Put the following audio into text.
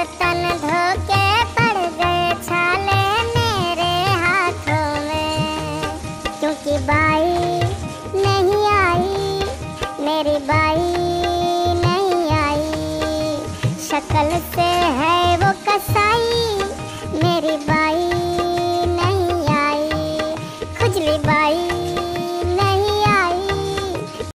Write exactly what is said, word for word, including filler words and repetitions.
बर्तन धो के पड़ गए छाले मेरे हाथों में, क्योंकि बाई नहीं आई, मेरी बाई नहीं आई। शक्ल से